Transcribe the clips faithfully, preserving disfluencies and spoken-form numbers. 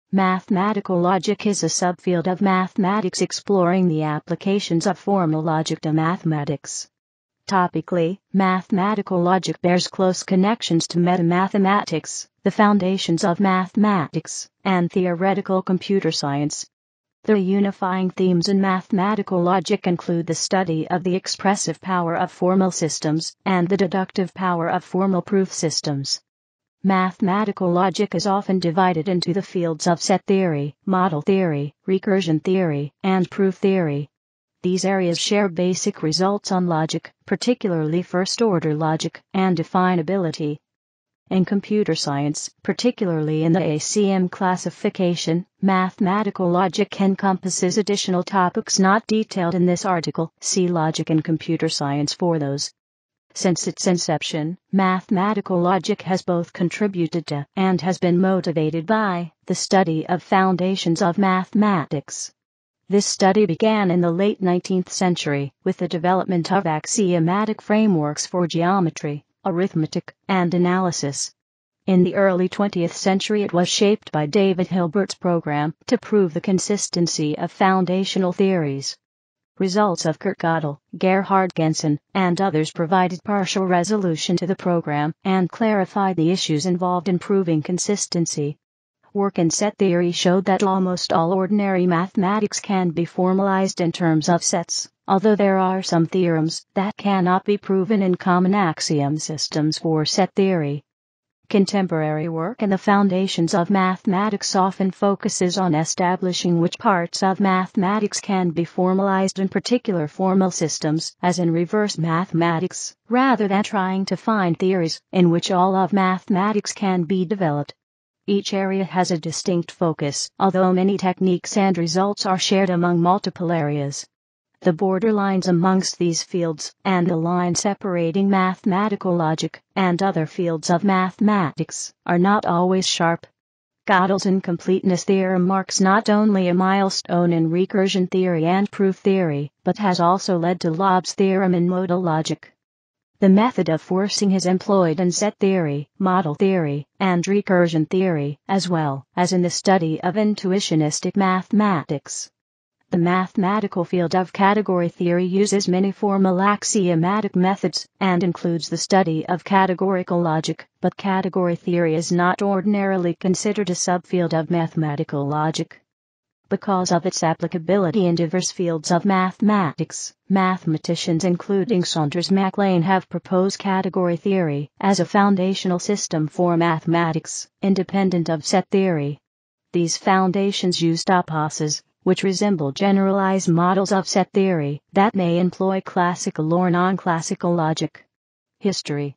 Mathematical logic is a subfield of mathematics exploring the applications of formal logic to mathematics. Topically, mathematical logic bears close connections to metamathematics, the foundations of mathematics, and theoretical computer science. The unifying themes in mathematical logic include the study of the expressive power of formal systems and the deductive power of formal proof systems. Mathematical logic is often divided into the fields of set theory, model theory, recursion theory, and proof theory. These areas share basic results on logic, particularly first-order logic, and definability. In computer science, particularly in the A C M Classification, mathematical logic encompasses additional topics not detailed in this article. See Logic in Computer Science for those. Since its inception, mathematical logic has both contributed to and has been motivated by the study of foundations of mathematics. This study began in the late nineteenth century with the development of axiomatic frameworks for geometry, arithmetic, and analysis. In the early twentieth century it was shaped by David Hilbert's program to prove the consistency of foundational theories. Results of Kurt Gödel, Gerhard Gentzen, and others provided partial resolution to the program and clarified the issues involved in proving consistency. Work in set theory showed that almost all ordinary mathematics can be formalized in terms of sets, although there are some theorems that cannot be proven in common axiom systems for set theory. Contemporary work in the foundations of mathematics often focuses on establishing which parts of mathematics can be formalized in particular formal systems, as in reverse mathematics, rather than trying to find theories in which all of mathematics can be developed. Each area has a distinct focus, although many techniques and results are shared among multiple areas. The borderlines amongst these fields, and the line separating mathematical logic and other fields of mathematics, are not always sharp. Gödel's incompleteness theorem marks not only a milestone in recursion theory and proof theory, but has also led to Lob's theorem in modal logic. The method of forcing is employed in set theory, model theory, and recursion theory, as well as in the study of intuitionistic mathematics. The mathematical field of category theory uses many formal axiomatic methods and includes the study of categorical logic, but category theory is not ordinarily considered a subfield of mathematical logic. Because of its applicability in diverse fields of mathematics, mathematicians including Saunders Mac Lane have proposed category theory as a foundational system for mathematics, independent of set theory. These foundations use topically, which resemble generalized models of set theory that may employ classical or non-classical logic. History.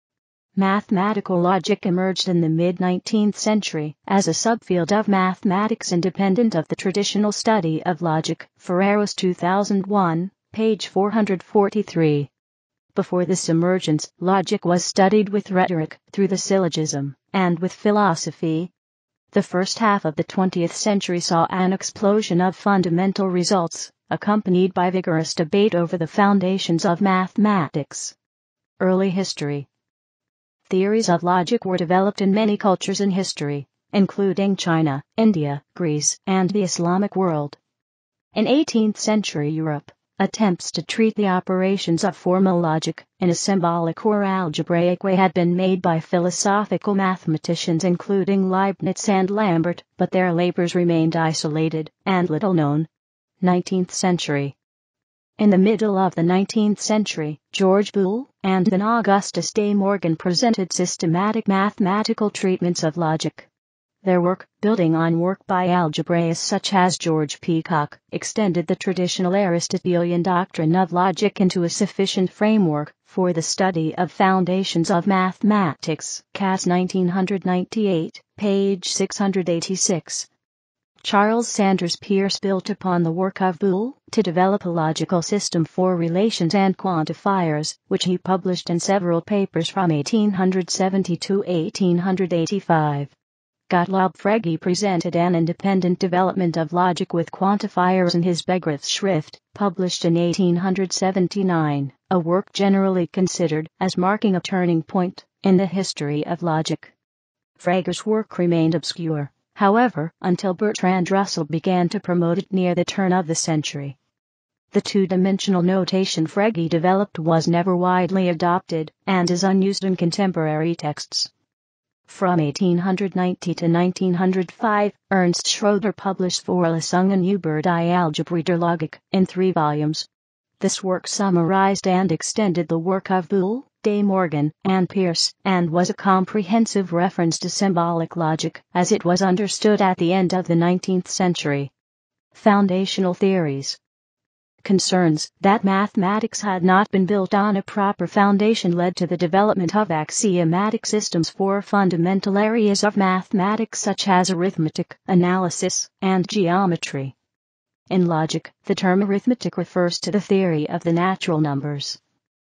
Mathematical logic emerged in the mid-nineteenth century as a subfield of mathematics independent of the traditional study of logic. Ferreros two thousand one, page four hundred forty-three. Before this emergence, logic was studied with rhetoric, through the syllogism, and with philosophy. The first half of the twentieth century saw an explosion of fundamental results, accompanied by vigorous debate over the foundations of mathematics. Early history. Theories of logic were developed in many cultures in history, including China, India, Greece, and the Islamic world. In eighteenth century Europe, attempts to treat the operations of formal logic in a symbolic or algebraic way had been made by philosophical mathematicians including Leibniz and Lambert, but their labors remained isolated and little known. nineteenth century. In the middle of the nineteenth century, George Boole and then Augustus de Morgan presented systematic mathematical treatments of logic. Their work, building on work by algebraists such as George Peacock, extended the traditional Aristotelian doctrine of logic into a sufficient framework for the study of foundations of mathematics. Cass nineteen ninety-eight, page six hundred eighty-six. Charles Sanders Peirce built upon the work of Boole to develop a logical system for relations and quantifiers, which he published in several papers from eighteen seventy to eighteen eighty-five. Gottlob Frege presented an independent development of logic with quantifiers in his Begriffsschrift, published in eighteen seventy-nine, a work generally considered as marking a turning point in the history of logic. Frege's work remained obscure. however, until Bertrand Russell began to promote it near the turn of the century. The two-dimensional notation Frege developed was never widely adopted, and is unused in contemporary texts. From eighteen ninety to nineteen oh five, Ernst Schroeder published Vorlesungen über die Algebra der Logik in three volumes. This work summarized and extended the work of Boole, De Morgan, and Peirce, and was a comprehensive reference to symbolic logic, as it was understood at the end of the nineteenth century. Foundational theories. Concerns that mathematics had not been built on a proper foundation led to the development of axiomatic systems for fundamental areas of mathematics such as arithmetic, analysis, and geometry. In logic, the term arithmetic refers to the theory of the natural numbers.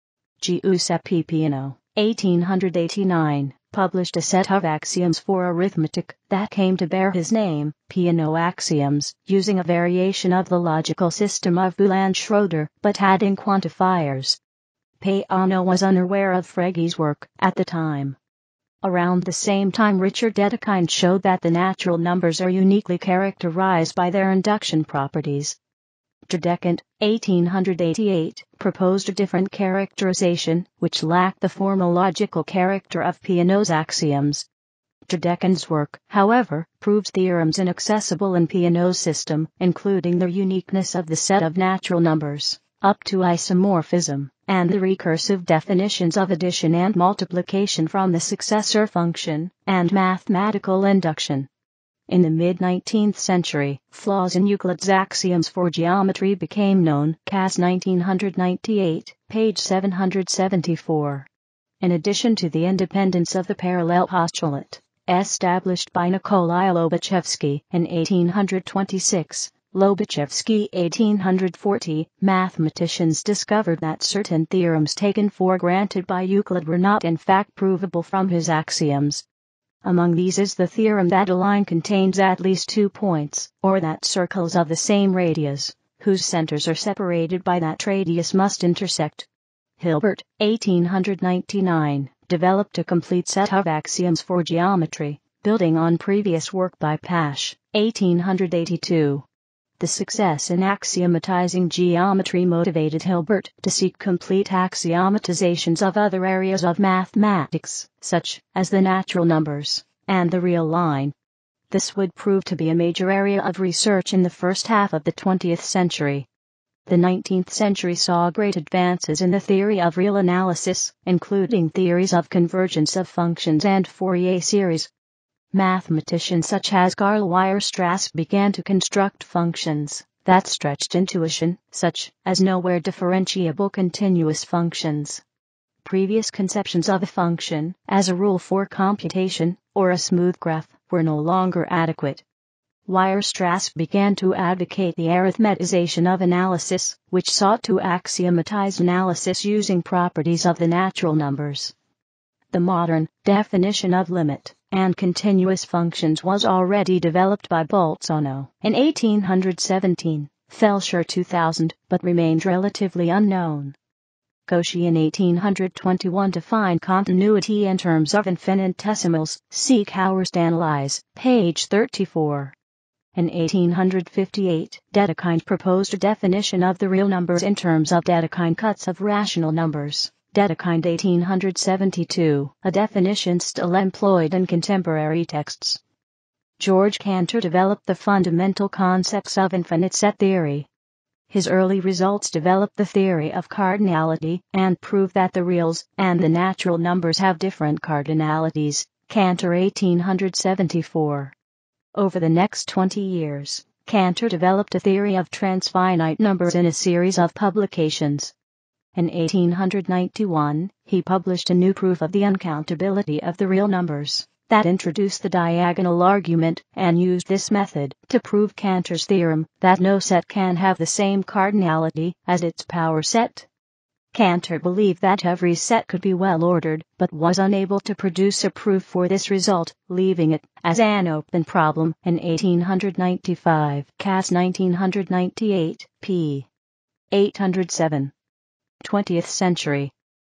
Giuseppe Peano, eighteen eighty-nine, published a set of axioms for arithmetic that came to bear his name, Peano axioms, using a variation of the logical system of Boole and Schroeder, but adding quantifiers. Peano was unaware of Frege's work at the time. Around the same time, Richard Dedekind showed that the natural numbers are uniquely characterized by their induction properties. Dedekind, eighteen eighty-eight, proposed a different characterization, which lacked the formal logical character of Peano's axioms. Dedekind's work, however, proved theorems inaccessible in Peano's system, including the uniqueness of the set of natural numbers, up to isomorphism, and the recursive definitions of addition and multiplication from the successor function, and mathematical induction. In the mid-nineteenth century, flaws in Euclid's axioms for geometry became known, Cass nineteen ninety-eight, page seven seventy-four. In addition to the independence of the parallel postulate, established by Nikolai Lobachevsky in eighteen twenty-six, Lobachevsky eighteen forty, mathematicians discovered that certain theorems taken for granted by Euclid were not in fact provable from his axioms. Among these is the theorem that a line contains at least two points, or that circles of the same radius, whose centers are separated by that radius, must intersect. Hilbert, eighteen ninety-nine, developed a complete set of axioms for geometry, building on previous work by Pasch, eighteen eighty-two. The success in axiomatizing geometry motivated Hilbert to seek complete axiomatizations of other areas of mathematics, such as the natural numbers and the real line. This would prove to be a major area of research in the first half of the twentieth century. The nineteenth century saw great advances in the theory of real analysis, including theories of convergence of functions and Fourier series. Mathematicians such as Karl Weierstrass began to construct functions that stretched intuition, such as nowhere differentiable continuous functions. Previous conceptions of a function as a rule for computation, or a smooth graph, were no longer adequate. Weierstrass began to advocate the arithmetization of analysis, which sought to axiomatize analysis using properties of the natural numbers. The modern definition of limit and continuous functions was already developed by Bolzano in eighteen seventeen, Felscher two thousand, but remained relatively unknown. Cauchy in eighteen twenty-one defined continuity in terms of infinitesimals, see Cowers Analyze, page thirty-four. In eighteen fifty-eight, Dedekind proposed a definition of the real numbers in terms of Dedekind cuts of rational numbers. Dedekind eighteen seventy-two, a definition still employed in contemporary texts. George Cantor developed the fundamental concepts of infinite set theory. His early results developed the theory of cardinality and proved that the reals and the natural numbers have different cardinalities. Cantor eighteen seventy-four. Over the next twenty years, Cantor developed a theory of transfinite numbers in a series of publications. In eighteen ninety-one, he published a new proof of the uncountability of the real numbers that introduced the diagonal argument and used this method to prove Cantor's theorem that no set can have the same cardinality as its power set. Cantor believed that every set could be well ordered, but was unable to produce a proof for this result, leaving it as an open problem. In eighteen ninety-five, Cass nineteen ninety-eight, p. eight oh seven. twentieth century.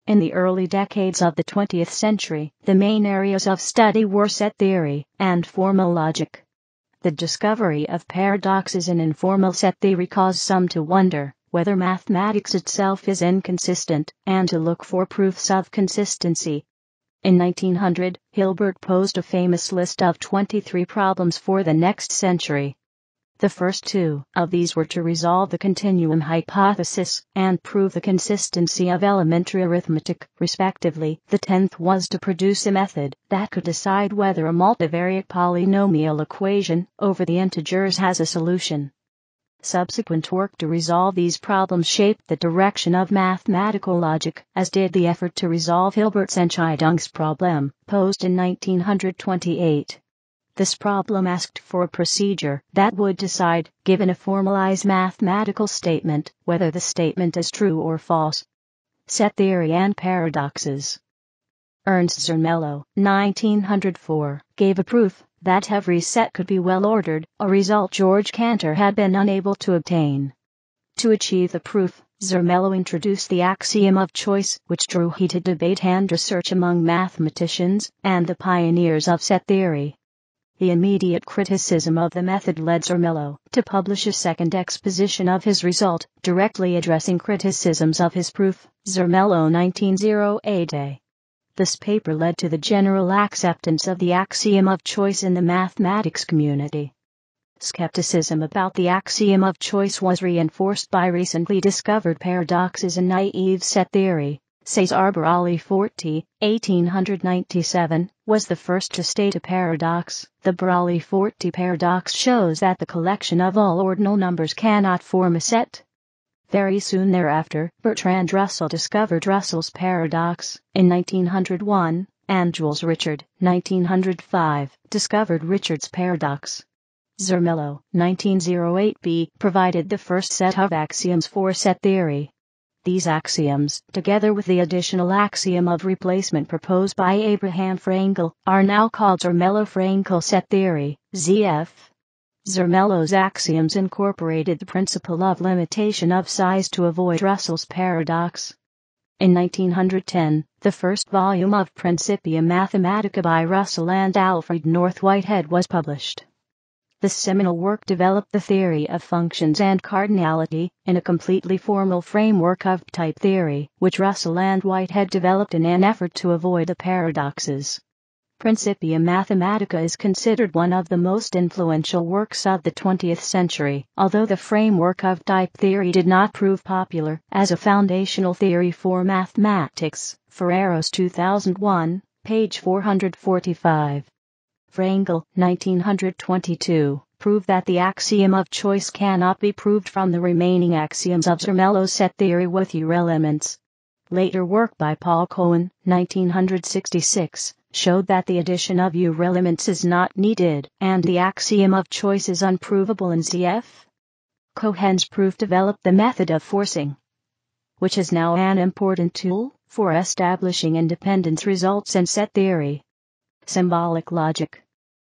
In the early decades of the twentieth century, the main areas of study were set theory and formal logic. The discovery of paradoxes in informal set theory caused some to wonder whether mathematics itself is inconsistent, and to look for proofs of consistency. In nineteen hundred, Hilbert posed a famous list of twenty-three problems for the next century. The first two of these were to resolve the continuum hypothesis and prove the consistency of elementary arithmetic, respectively. The tenth was to produce a method that could decide whether a multivariate polynomial equation over the integers has a solution. Subsequent work to resolve these problems shaped the direction of mathematical logic, as did the effort to resolve Hilbert's Entscheidungsproblem, posed in nineteen twenty-eight. This problem asked for a procedure that would decide, given a formalized mathematical statement, whether the statement is true or false. Set theory and paradoxes. Ernst Zermelo, nineteen oh four, gave a proof that every set could be well ordered, a result George Cantor had been unable to obtain. To achieve the proof, Zermelo introduced the axiom of choice, which drew heated debate and research among mathematicians and the pioneers of set theory. The immediate criticism of the method led Zermelo to publish a second exposition of his result, directly addressing criticisms of his proof, Zermelo nineteen oh eight. This paper led to the general acceptance of the axiom of choice in the mathematics community. Skepticism about the axiom of choice was reinforced by recently discovered paradoxes in naive set theory. Cesare Burali-Forti, eighteen ninety-seven, was the first to state a paradox. The Burali-Forti paradox shows that the collection of all ordinal numbers cannot form a set. Very soon thereafter, Bertrand Russell discovered Russell's paradox in nineteen oh one, and Jules Richard, nineteen oh five, discovered Richard's paradox. Zermelo, nineteen oh eight b, provided the first set of axioms for set theory. These axioms, together with the additional axiom of replacement proposed by Abraham Frankel, are now called Zermelo-Frankel set theory, Z F. Zermelo's axioms incorporated the principle of limitation of size to avoid Russell's paradox. In nineteen ten, the first volume of Principia Mathematica by Russell and Alfred North Whitehead was published. This seminal work developed the theory of functions and cardinality in a completely formal framework of type theory, which Russell and Whitehead developed in an effort to avoid the paradoxes. Principia Mathematica is considered one of the most influential works of the twentieth century, although the framework of type theory did not prove popular as a foundational theory for mathematics. Ferreros two thousand one, page four forty-five. Frankel, nineteen twenty-two, proved that the axiom of choice cannot be proved from the remaining axioms of Zermelo's set theory with U R elements. Later work by Paul Cohen, nineteen sixty-six, showed that the addition of U R elements is not needed, and the axiom of choice is unprovable in Z F. Cohen's proof developed the method of forcing, which is now an important tool for establishing independence results in set theory. Symbolic logic.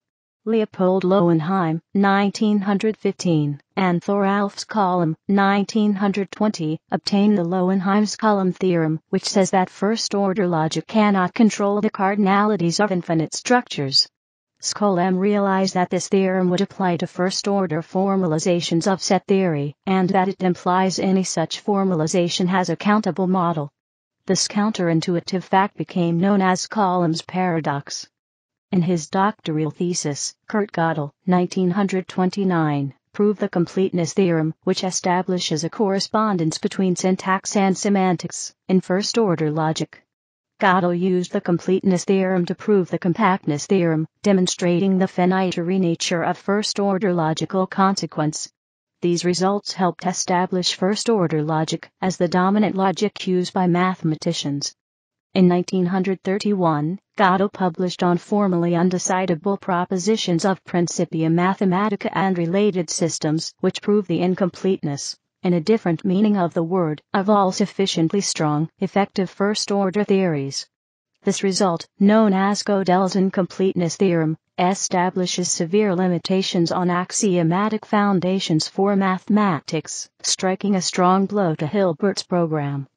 Leopold Lowenheim, nineteen fifteen, and Thoralf's column, nineteen twenty, obtained the Lowenheim's column theorem, which says that first-order logic cannot control the cardinalities of infinite structures. Skolem realized that this theorem would apply to first-order formalizations of set theory, and that it implies any such formalization has a countable model. This counterintuitive fact became known as Coulom's paradox. In his doctoral thesis, Kurt Gödel, nineteen twenty-nine, proved the completeness theorem, which establishes a correspondence between syntax and semantics in first-order logic. Gödel used the completeness theorem to prove the compactness theorem, demonstrating the finitary nature of first-order logical consequence. These results helped establish first-order logic as the dominant logic used by mathematicians. In nineteen thirty-one, Gödel published on formally undecidable propositions of Principia Mathematica and related systems, which prove the incompleteness, in a different meaning of the word, of all sufficiently strong, effective first-order theories. This result, known as Gödel's incompleteness theorem, establishes severe limitations on axiomatic foundations for mathematics, striking a strong blow to Hilbert's program.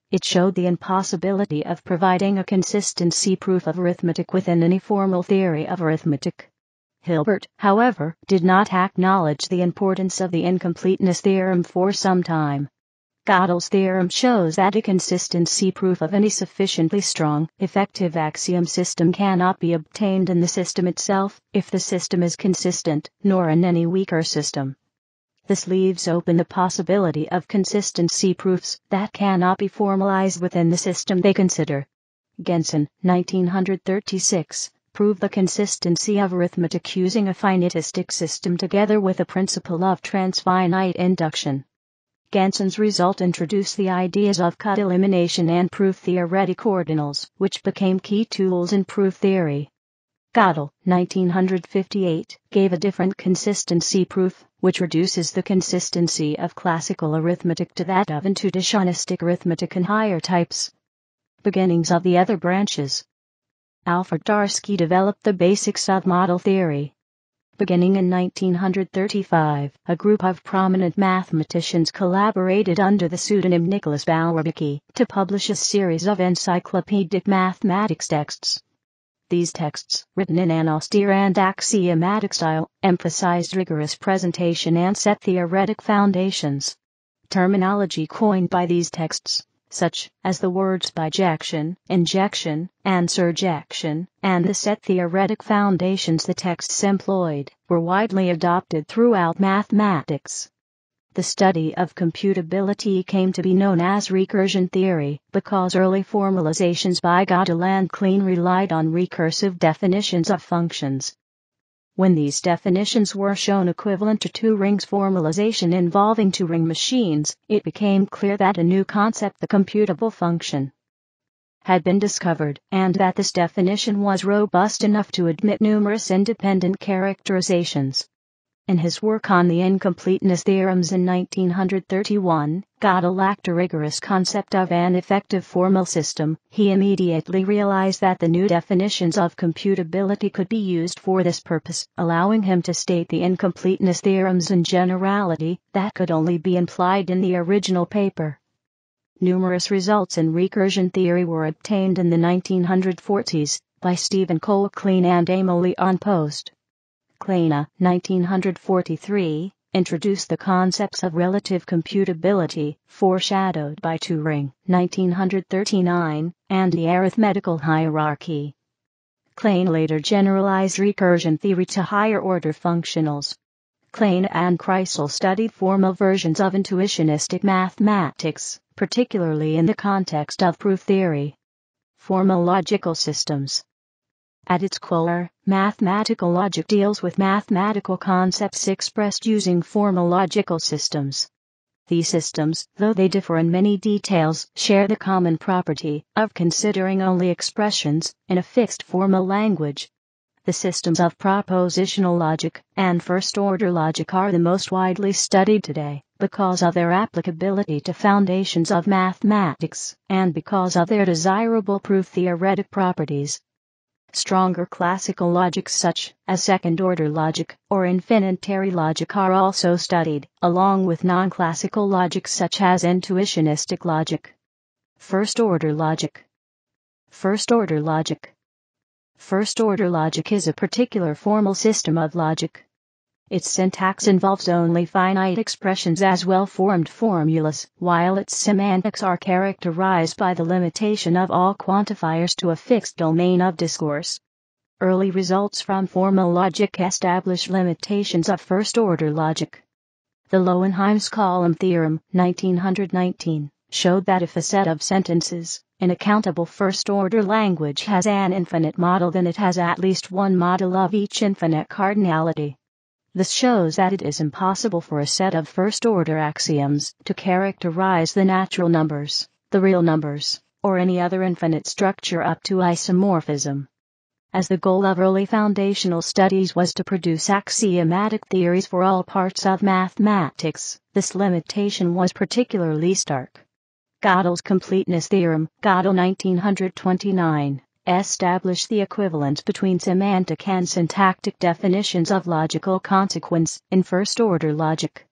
It showed the impossibility of providing a consistency proof of arithmetic within any formal theory of arithmetic. Hilbert, however, did not acknowledge the importance of the incompleteness theorem for some time. Gödel's theorem shows that a consistency proof of any sufficiently strong, effective axiom system cannot be obtained in the system itself, if the system is consistent, nor in any weaker system. This leaves open the possibility of consistency proofs that cannot be formalized within the system they consider. Gensen, nineteen thirty-six, proved the consistency of arithmetic using a finitistic system together with the principle of transfinite induction. Gensen's result introduced the ideas of cut elimination and proof-theoretic ordinals, which became key tools in proof theory. Gödel, nineteen fifty-eight, gave a different consistency proof, which reduces the consistency of classical arithmetic to that of intuitionistic arithmetic and higher types. Beginnings of the other branches. Alfred Tarski developed the basics of model theory. Beginning in nineteen thirty-five, a group of prominent mathematicians collaborated under the pseudonym Nicholas Bałtycki to publish a series of encyclopedic mathematics texts. These texts, written in an austere and axiomatic style, emphasized rigorous presentation and set theoretic foundations. Terminology coined by these texts, such as the words bijection, injection, and surjection, and the set theoretic foundations the texts employed, were widely adopted throughout mathematics. The study of computability came to be known as recursion theory, because early formalizations by Gödel and Klein relied on recursive definitions of functions. When these definitions were shown equivalent to two-rings formalization involving two-ring machines, it became clear that a new concept, the computable function, had been discovered, and that this definition was robust enough to admit numerous independent characterizations. In his work on the incompleteness theorems in nineteen thirty-one, Gödel lacked a rigorous concept of an effective formal system. He immediately realized that the new definitions of computability could be used for this purpose, allowing him to state the incompleteness theorems in generality that could only be implied in the original paper. Numerous results in recursion theory were obtained in the nineteen forties by Stephen Cole Klein and Emil Leon Post. Klein, nineteen forty-three, introduced the concepts of relative computability, foreshadowed by Turing, nineteen thirty-nine, and the arithmetical hierarchy. Klein later generalized recursion theory to higher-order functionals. Klein and Kreisel studied formal versions of intuitionistic mathematics, particularly in the context of proof theory. Formal logical systems. At its core, mathematical logic deals with mathematical concepts expressed using formal logical systems. These systems, though they differ in many details, share the common property of considering only expressions in a fixed formal language. The systems of propositional logic and first-order logic are the most widely studied today, because of their applicability to foundations of mathematics, and because of their desirable proof-theoretic properties. Stronger classical logics such as second-order logic or infinitary logic are also studied, along with non-classical logics such as intuitionistic logic. First-order logic. First-order logic. First-order logic is a particular formal system of logic. Its syntax involves only finite expressions as well-formed formulas, while its semantics are characterized by the limitation of all quantifiers to a fixed domain of discourse. Early results from formal logic establish limitations of first-order logic. The Lowenheim's column theorem, nineteen nineteen, showed that if a set of sentences in a countable first-order language has an infinite model, then it has at least one model of each infinite cardinality. This shows that it is impossible for a set of first-order axioms to characterize the natural numbers, the real numbers, or any other infinite structure up to isomorphism. As the goal of early foundational studies was to produce axiomatic theories for all parts of mathematics, this limitation was particularly stark. Gödel's completeness theorem, Gödel nineteen twenty-nine, established the equivalence between semantic and syntactic definitions of logical consequence in first-order logic.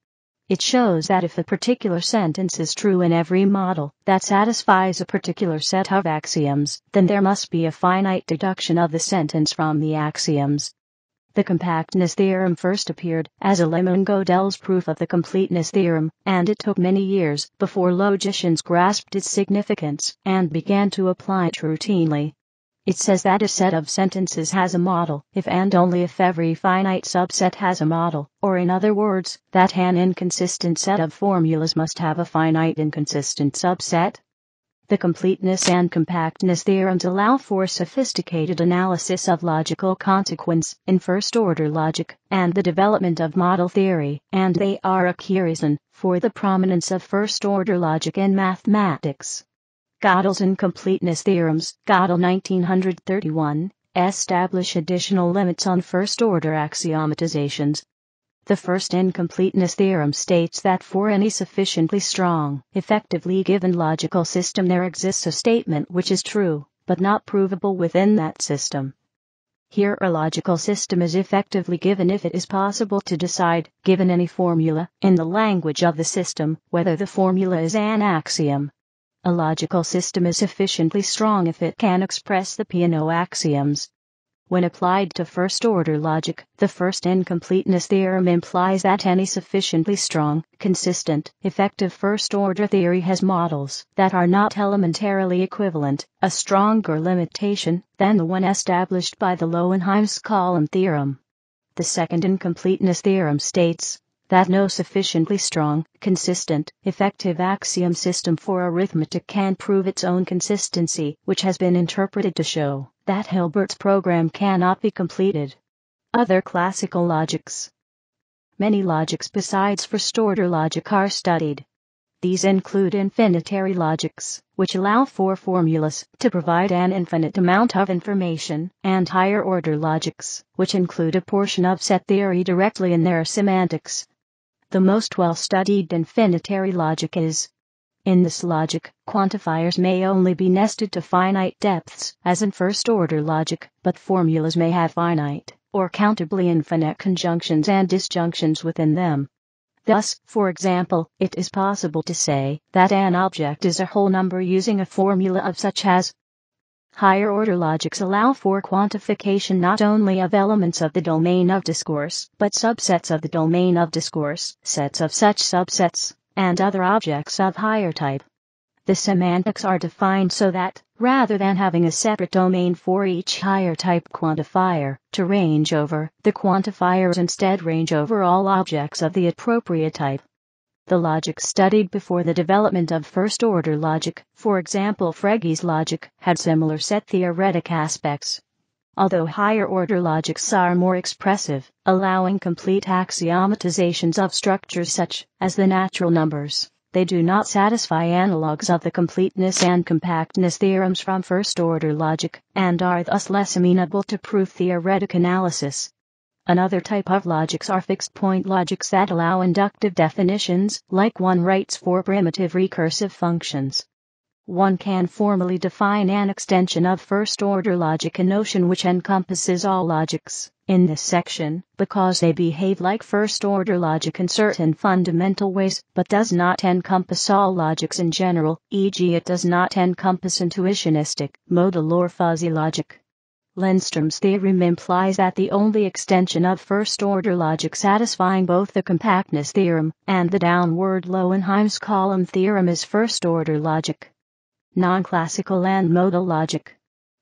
It shows that if a particular sentence is true in every model that satisfies a particular set of axioms, then there must be a finite deduction of the sentence from the axioms. The compactness theorem first appeared as a Lemon-Gödel's proof of the completeness theorem, and it took many years before logicians grasped its significance and began to apply it routinely. It says that a set of sentences has a model if and only if every finite subset has a model, or in other words, that an inconsistent set of formulas must have a finite inconsistent subset. The completeness and compactness theorems allow for sophisticated analysis of logical consequence in first-order logic and the development of model theory, and they are a key reason for the prominence of first-order logic in mathematics. Gödel's incompleteness theorems, Gödel nineteen thirty-one, establish additional limits on first-order axiomatizations. The first incompleteness theorem states that for any sufficiently strong, effectively given logical system there exists a statement which is true, but not provable within that system. Here a logical system is effectively given if it is possible to decide, given any formula, in the language of the system, whether the formula is an axiom. A logical system is sufficiently strong if it can express the P and O axioms. When applied to first-order logic, the first incompleteness theorem implies that any sufficiently strong, consistent, effective first-order theory has models that are not elementarily equivalent, a stronger limitation than the one established by the Löwenheim-Skolem theorem. The second incompleteness theorem states that no sufficiently strong, consistent, effective axiom system for arithmetic can prove its own consistency, which has been interpreted to show that Hilbert's program cannot be completed. Other classical logics. Many logics besides first-order logic are studied. These include infinitary logics, which allow for formulas to provide an infinite amount of information, and higher-order logics, which include a portion of set theory directly in their semantics. The most well-studied infinitary logic is. In this logic, quantifiers may only be nested to finite depths, as in first-order logic, but formulas may have finite, or countably infinite conjunctions and disjunctions within them. Thus, for example, it is possible to say that an object is a whole number using a formula of such as. Higher-order logics allow for quantification not only of elements of the domain of discourse, but subsets of the domain of discourse, sets of such subsets, and other objects of higher type. The semantics are defined so that, rather than having a separate domain for each higher type quantifier to range over, the quantifiers instead range over all objects of the appropriate type. The logic studied before the development of first-order logic, for example Frege's logic, had similar set-theoretic aspects. Although higher-order logics are more expressive, allowing complete axiomatizations of structures such as the natural numbers, they do not satisfy analogues of the completeness and compactness theorems from first-order logic, and are thus less amenable to proof-theoretic analysis. Another type of logics are fixed-point logics that allow inductive definitions, like one writes for primitive recursive functions. One can formally define an extension of first-order logic, a notion which encompasses all logics, in this section, because they behave like first-order logic in certain fundamental ways, but does not encompass all logics in general, for example it does not encompass intuitionistic, modal or fuzzy logic. Lindström's theorem implies that the only extension of first-order logic satisfying both the compactness theorem and the downward Löwenheim-Skolem theorem is first-order logic. Non-classical and modal logic.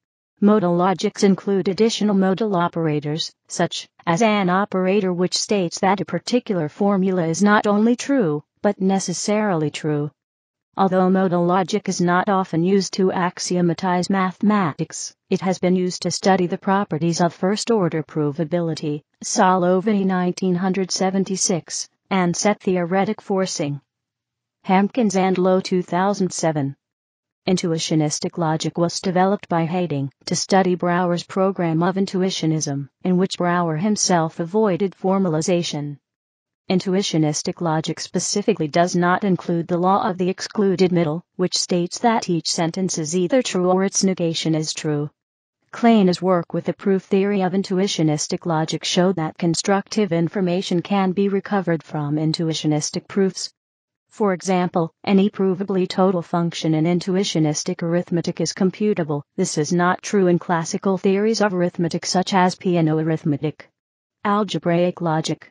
Modal logics include additional modal operators, such as an operator which states that a particular formula is not only true, but necessarily true. Although modal logic is not often used to axiomatize mathematics, it has been used to study the properties of first-order provability, Solovey nineteen seventy-six, and set-theoretic forcing. Hampkins and Lowe two thousand seven. Intuitionistic logic was developed by Heyting to study Brouwer's program of intuitionism, in which Brouwer himself avoided formalization. Intuitionistic logic specifically does not include the law of the excluded middle, which states that each sentence is either true or its negation is true. Klein's work with the proof theory of intuitionistic logic showed that constructive information can be recovered from intuitionistic proofs. For example, any provably total function in intuitionistic arithmetic is computable. This is not true in classical theories of arithmetic such as Peano arithmetic. Algebraic logic.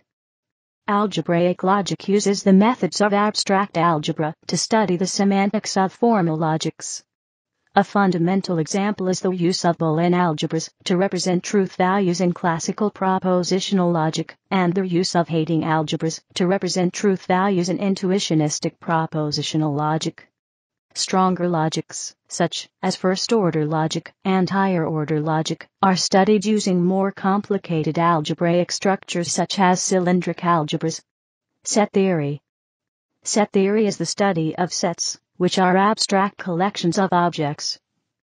Algebraic logic uses the methods of abstract algebra to study the semantics of formal logics. A fundamental example is the use of Boolean algebras to represent truth values in classical propositional logic, and the use of Heyting algebras to represent truth values in intuitionistic propositional logic. Stronger logics, such as first-order logic and higher-order logic, are studied using more complicated algebraic structures such as cylindric algebras. Set theory. Set theory is the study of sets, which are abstract collections of objects.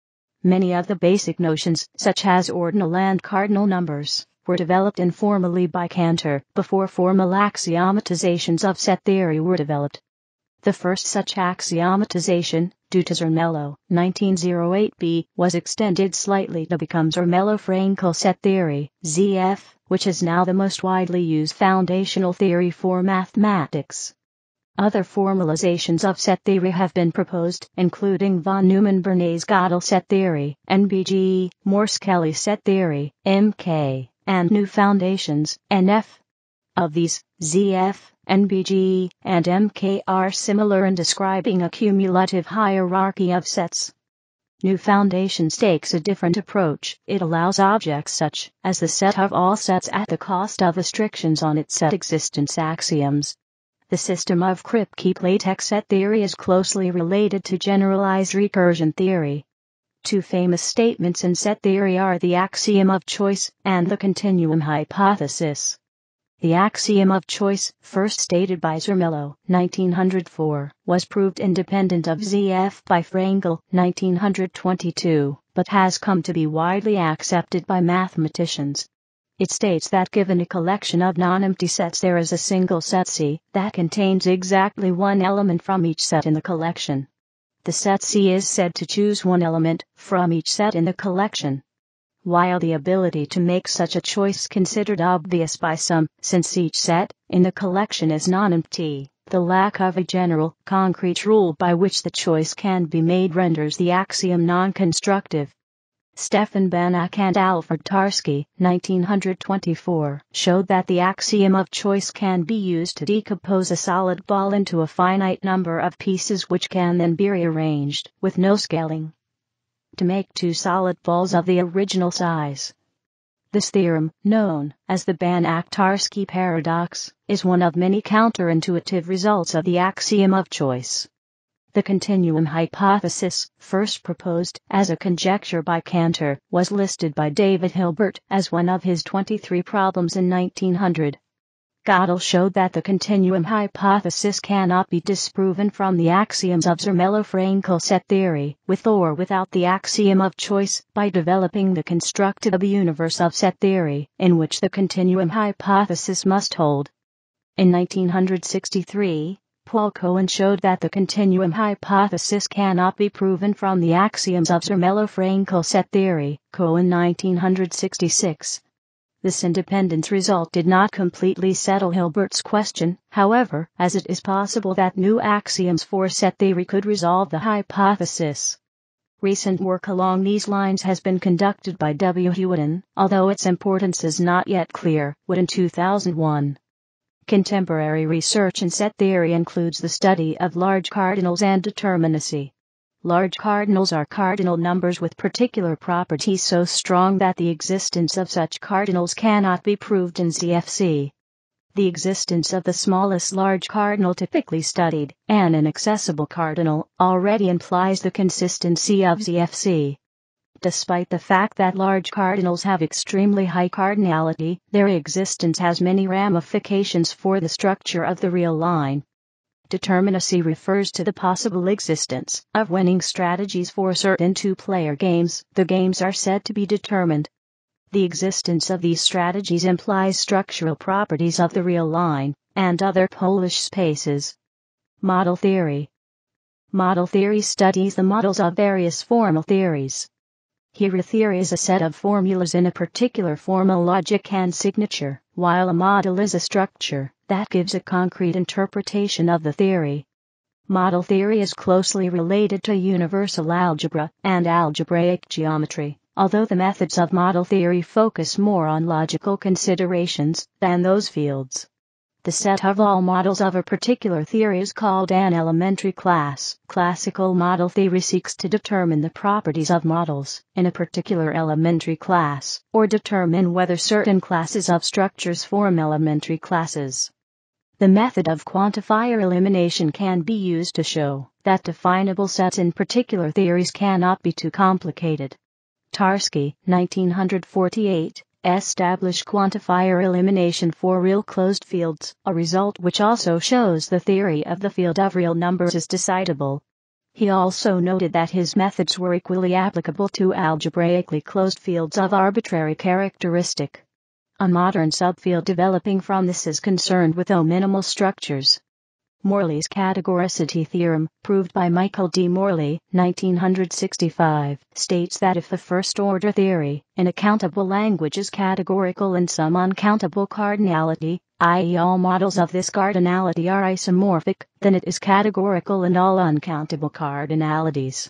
Many of the basic notions, such as ordinal and cardinal numbers, were developed informally by Cantor before formal axiomatizations of set theory were developed. The first such axiomatization, due to Zermelo, nineteen oh eight b, was extended slightly to become Zermelo-Frankel set theory, Z F, which is now the most widely used foundational theory for mathematics. Other formalizations of set theory have been proposed, including von Neumann-Bernays-Gödel set theory, N B G, Morse-Kelley set theory, M K, and new foundations, N F. Of these, Z F, N B G, and M K are similar in describing a cumulative hierarchy of sets. New foundations takes a different approach. It allows objects such as the set of all sets at the cost of restrictions on its set existence axioms. The system of Kripke-Platek set theory is closely related to generalized recursion theory. Two famous statements in set theory are the axiom of choice and the continuum hypothesis. The axiom of choice, first stated by Zermelo, nineteen oh four, was proved independent of Z F by Frankel, nineteen twenty-two, but has come to be widely accepted by mathematicians. It states that given a collection of non-empty sets there is a single set C that contains exactly one element from each set in the collection. The set C is said to choose one element from each set in the collection. While the ability to make such a choice is considered obvious by some, since each set in the collection is non-empty, the lack of a general, concrete rule by which the choice can be made renders the axiom non-constructive. Stefan Banach and Alfred Tarski, nineteen twenty-four, showed that the axiom of choice can be used to decompose a solid ball into a finite number of pieces which can then be rearranged, with no scaling, to make two solid balls of the original size. This theorem, known as the Banach-Tarski paradox, is one of many counterintuitive results of the axiom of choice. The continuum hypothesis, first proposed as a conjecture by Cantor, was listed by David Hilbert as one of his twenty-three problems in nineteen hundred. Gödel showed that the continuum hypothesis cannot be disproven from the axioms of Zermelo-Frankel set theory, with or without the axiom of choice, by developing the constructive universe of set theory, in which the continuum hypothesis must hold. In nineteen sixty-three, Paul Cohen showed that the continuum hypothesis cannot be proven from the axioms of Zermelo-Frankel set theory, Cohen nineteen sixty-six. This independence result did not completely settle Hilbert's question, however, as it is possible that new axioms for set theory could resolve the hypothesis. Recent work along these lines has been conducted by W. Wooden, although its importance is not yet clear, Wooden two thousand one. Contemporary research in set theory includes the study of large cardinals and determinacy. Large cardinals are cardinal numbers with particular properties so strong that the existence of such cardinals cannot be proved in Z F C. The existence of the smallest large cardinal typically studied, an inaccessible cardinal, already implies the consistency of Z F C. Despite the fact that large cardinals have extremely high cardinality, their existence has many ramifications for the structure of the real line. Determinacy refers to the possible existence of winning strategies for certain two-player games. The games are said to be determined. The existence of these strategies implies structural properties of the real line and other Polish spaces. Model theory. Model theory studies the models of various formal theories. Here a theory is a set of formulas in a particular formal logic and signature, while a model is a structure that gives a concrete interpretation of the theory. Model theory is closely related to universal algebra and algebraic geometry, although the methods of model theory focus more on logical considerations than those fields. The set of all models of a particular theory is called an elementary class. Classical model theory seeks to determine the properties of models in a particular elementary class, or determine whether certain classes of structures form elementary classes. The method of quantifier elimination can be used to show that definable sets in particular theories cannot be too complicated. Tarski, nineteen forty-eight, established quantifier elimination for real closed fields, a result which also shows the theory of the field of real numbers is decidable. He also noted that his methods were equally applicable to algebraically closed fields of arbitrary characteristic. A modern subfield developing from this is concerned with O-minimal structures. Morley's categoricity theorem, proved by Michael D. Morley, nineteen sixty-five, states that if the first-order theory in a countable language is categorical in some uncountable cardinality, that is all models of this cardinality are isomorphic, then it is categorical in all uncountable cardinalities.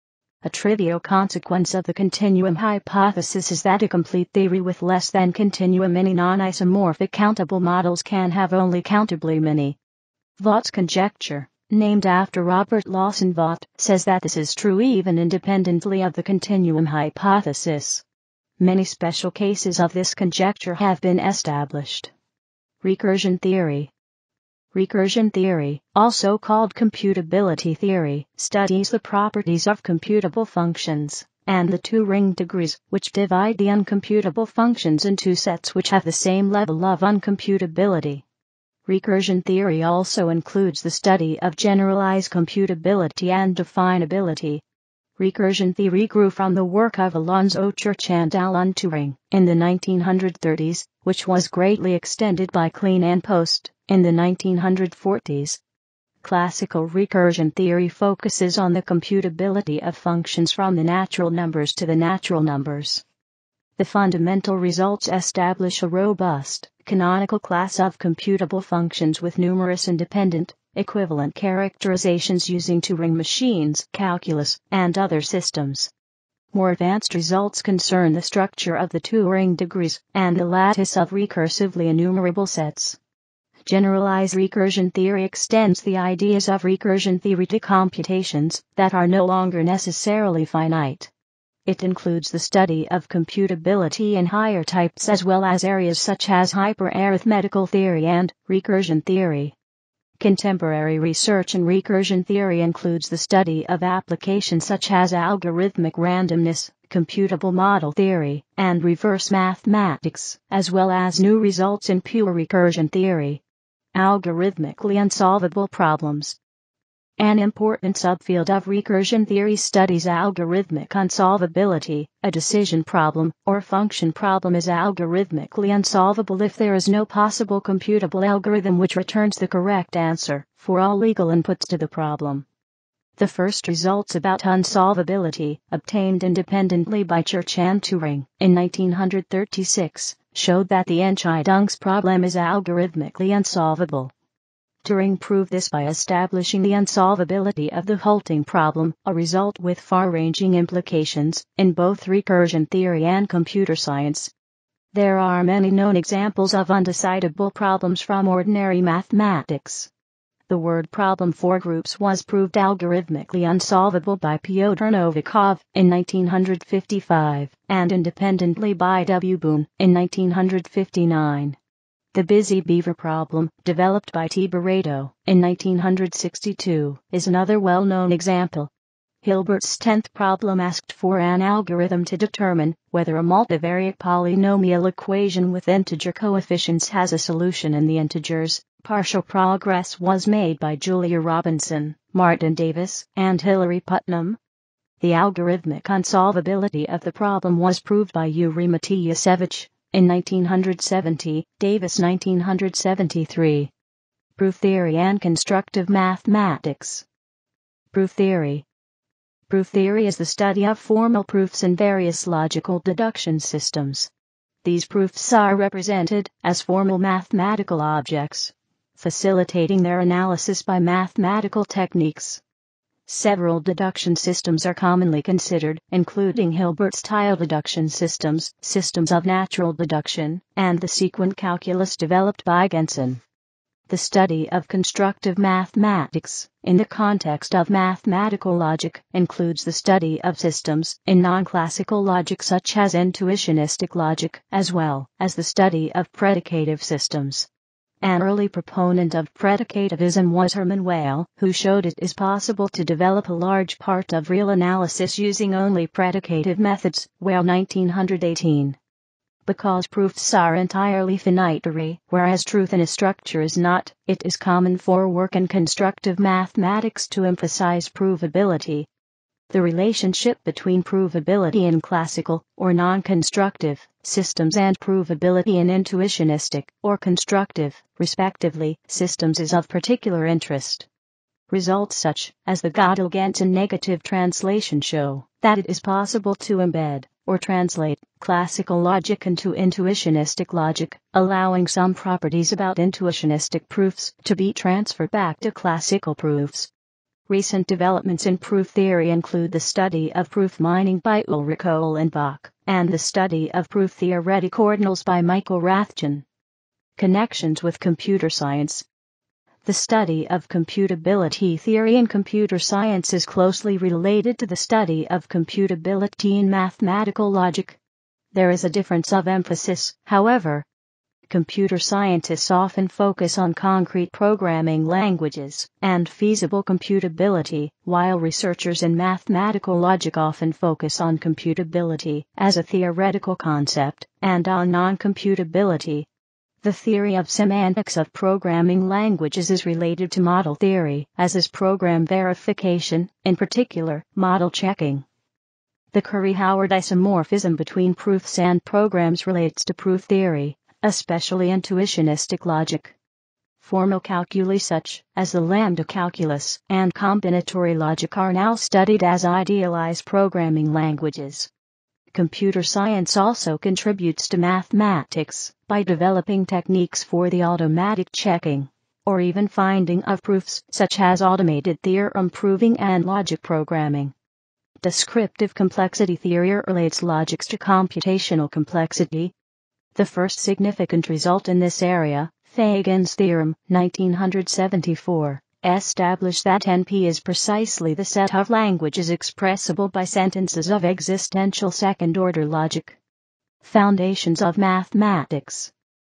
A trivial consequence of the continuum hypothesis is that a complete theory with less than continuum many non-isomorphic countable models can have only countably many. Vaught's conjecture, named after Robert Lawson Vaught, says that this is true even independently of the continuum hypothesis. Many special cases of this conjecture have been established. Recursion theory. Recursion theory, also called computability theory, studies the properties of computable functions and the two ring degrees which divide the uncomputable functions into sets which have the same level of uncomputability. Recursion theory also includes the study of generalized computability and definability. Recursion theory grew from the work of Alonzo Church and Alan Turing in the nineteen thirties, which was greatly extended by Klein and Post in the nineteen forties. Classical recursion theory focuses on the computability of functions from the natural numbers to the natural numbers. The fundamental results establish a robust, canonical class of computable functions with numerous independent, equivalent characterizations using Turing machines, calculus, and other systems. More advanced results concern the structure of the two ring degrees and the lattice of recursively enumerable sets. Generalized recursion theory extends the ideas of recursion theory to computations that are no longer necessarily finite. It includes the study of computability in higher types as well as areas such as hyperarithmetical theory and recursion theory. Contemporary research in recursion theory includes the study of applications such as algorithmic randomness, computable model theory, and reverse mathematics, as well as new results in pure recursion theory. Algorithmically unsolvable problems. An important subfield of recursion theory studies algorithmic unsolvability. A decision problem or function problem is algorithmically unsolvable if there is no possible computable algorithm which returns the correct answer for all legal inputs to the problem. The first results about unsolvability, obtained independently by Church and Turing in nineteen thirty-six, showed that the Entscheidungs problem is algorithmically unsolvable. Turing proved this by establishing the unsolvability of the halting problem, a result with far-ranging implications in both recursion theory and computer science. There are many known examples of undecidable problems from ordinary mathematics. The word problem for groups was proved algorithmically unsolvable by Pyotr Novikov in nineteen fifty-five, and independently by W. Boone in nineteen fifty-nine. The busy beaver problem, developed by T. Barreto in nineteen sixty-two, is another well-known example. Hilbert's tenth problem asked for an algorithm to determine whether a multivariate polynomial equation with integer coefficients has a solution in the integers. Partial progress was made by Julia Robinson, Martin Davis, and Hilary Putnam. The algorithmic unsolvability of the problem was proved by Yuri Matyasevich in nineteen seventy, Davis nineteen seventy-three. Proof theory and constructive mathematics. Proof theory. Proof theory is the study of formal proofs in various logical deduction systems. These proofs are represented as formal mathematical objects, facilitating their analysis by mathematical techniques. Several deduction systems are commonly considered, including Hilbert-style deduction systems, systems of natural deduction, and the sequent calculus developed by Gensen. The study of constructive mathematics, in the context of mathematical logic, includes the study of systems in non-classical logic such as intuitionistic logic, as well as the study of predicative systems. An early proponent of predicativism was Hermann Weyl, who showed it is possible to develop a large part of real analysis using only predicative methods, Weyl nineteen eighteen. Because proofs are entirely finitary, whereas truth in a structure is not, it is common for work in constructive mathematics to emphasize provability. The relationship between provability in classical, or non-constructive, systems and provability in intuitionistic, or constructive, respectively, systems is of particular interest. Results such as the Gödel-Gensen negative translation show that it is possible to embed, or translate, classical logic into intuitionistic logic, allowing some properties about intuitionistic proofs to be transferred back to classical proofs. Recent developments in proof theory include the study of proof mining by Ulrich Uhlenbach, and the study of proof theoretic ordinals by Michael Rathjen. Connections with computer science. The study of computability theory in computer science is closely related to the study of computability in mathematical logic. There is a difference of emphasis, however. Computer scientists often focus on concrete programming languages and feasible computability, while researchers in mathematical logic often focus on computability as a theoretical concept and on non-computability. The theory of semantics of programming languages is related to model theory, as is program verification, in particular, model checking. The Curry-Howard isomorphism between proofs and programs relates to proof theory, especially intuitionistic logic. Formal calculi such as the lambda calculus and combinatory logic are now studied as idealized programming languages. Computer science also contributes to mathematics by developing techniques for the automatic checking, or even finding of proofs such as automated theorem proving and logic programming. Descriptive complexity theory relates logics to computational complexity. The first significant result in this area, Fagin's theorem, nineteen seventy-four, established that N P is precisely the set of languages expressible by sentences of existential second-order logic. Foundations of mathematics.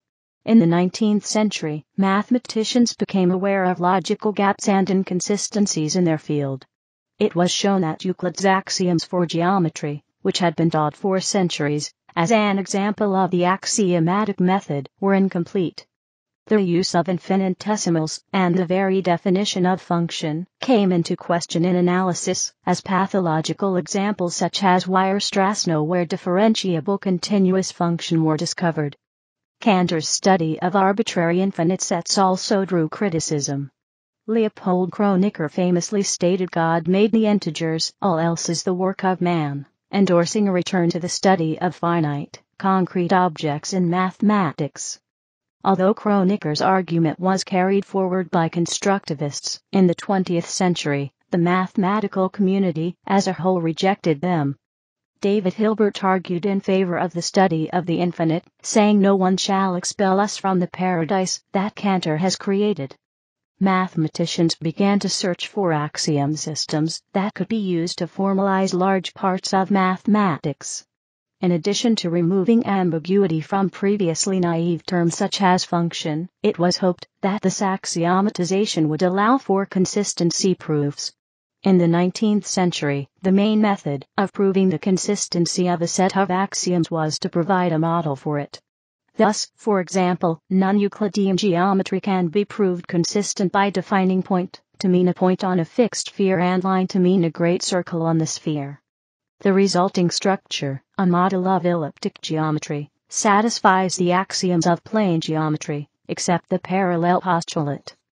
In the nineteenth century, mathematicians became aware of logical gaps and inconsistencies in their field. It was shown that Euclid's axioms for geometry, which had been taught for centuries, as an example of the axiomatic method, were incomplete. The use of infinitesimals and the very definition of function came into question in analysis, as pathological examples such as Weierstrass where differentiable continuous function were discovered. Cantor's study of arbitrary infinite sets also drew criticism. Leopold Kronecker famously stated God made the integers, all else is the work of man, endorsing a return to the study of finite, concrete objects in mathematics. Although Kronecker's argument was carried forward by constructivists in the twentieth century, the mathematical community as a whole rejected them. David Hilbert argued in favor of the study of the infinite, saying no one shall expel us from the paradise that Cantor has created. Mathematicians began to search for axiom systems that could be used to formalize large parts of mathematics. In addition to removing ambiguity from previously naive terms such as function, it was hoped that this axiomatization would allow for consistency proofs. In the nineteenth century, the main method of proving the consistency of a set of axioms was to provide a model for it. Thus, for example, non-Euclidean geometry can be proved consistent by defining point to mean a point on a fixed sphere and line to mean a great circle on the sphere. The resulting structure, a model of elliptic geometry, satisfies the axioms of plane geometry, except the parallel postulate.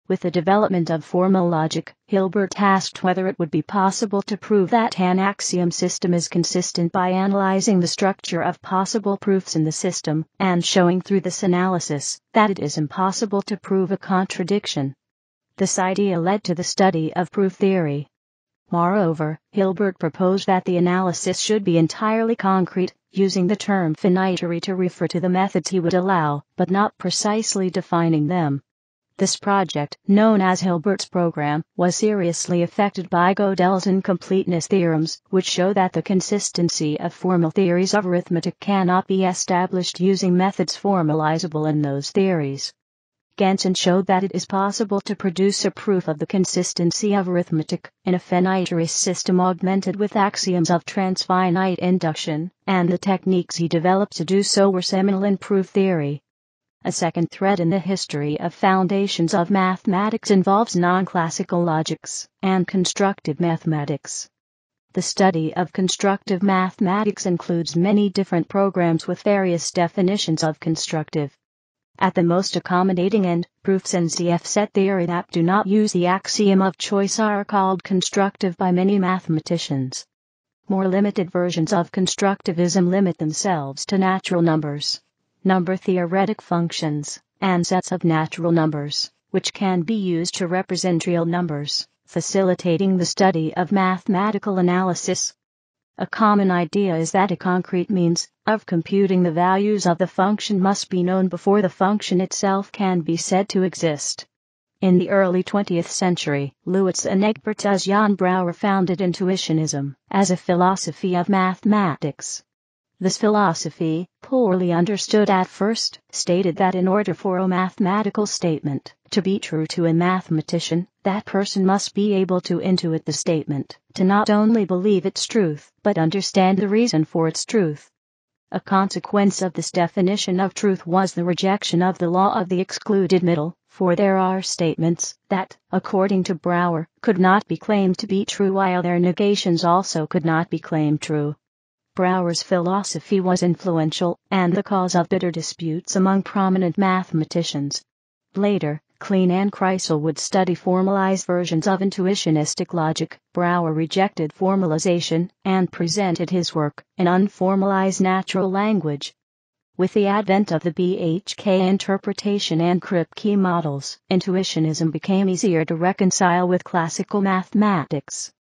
With the development of formal logic, Hilbert asked whether it would be possible to prove that an axiom system is consistent by analyzing the structure of possible proofs in the system, and showing through this analysis that it is impossible to prove a contradiction. This idea led to the study of proof theory. Moreover, Hilbert proposed that the analysis should be entirely concrete, using the term finitude to refer to the methods he would allow, but not precisely defining them. This project, known as Hilbert's program, was seriously affected by Gödel's incompleteness theorems, which show that the consistency of formal theories of arithmetic cannot be established using methods formalizable in those theories. Gentzen showed that it is possible to produce a proof of the consistency of arithmetic in a finite system augmented with axioms of transfinite induction, and the techniques he developed to do so were seminal in proof theory. A second thread in the history of foundations of mathematics involves non-classical logics and constructive mathematics. The study of constructive mathematics includes many different programs with various definitions of constructive. At the most accommodating end, proofs in C F set theory that do not use the axiom of choice are called constructive by many mathematicians. More limited versions of constructivism limit themselves to natural numbers, number-theoretic functions, and sets of natural numbers, which can be used to represent real numbers, facilitating the study of mathematical analysis. A common idea is that a concrete means of computing the values of the function must be known before the function itself can be said to exist. In the early twentieth century, Lewitz and Egbert as Jan Brouwer founded intuitionism as a philosophy of mathematics. This philosophy, poorly understood at first, stated that in order for a mathematical statement to be true to a mathematician, that person must be able to intuit the statement, to not only believe its truth, but understand the reason for its truth. A consequence of this definition of truth was the rejection of the law of the excluded middle, for there are statements that, according to Brouwer, could not be claimed to be true while their negations also could not be claimed true. Brouwer's philosophy was influential and the cause of bitter disputes among prominent mathematicians. Later, Kleene and Kreisel would study formalized versions of intuitionistic logic. Brouwer rejected formalization and presented his work in unformalized natural language. With the advent of the B H K interpretation and Kripke models, intuitionism became easier to reconcile with classical mathematics.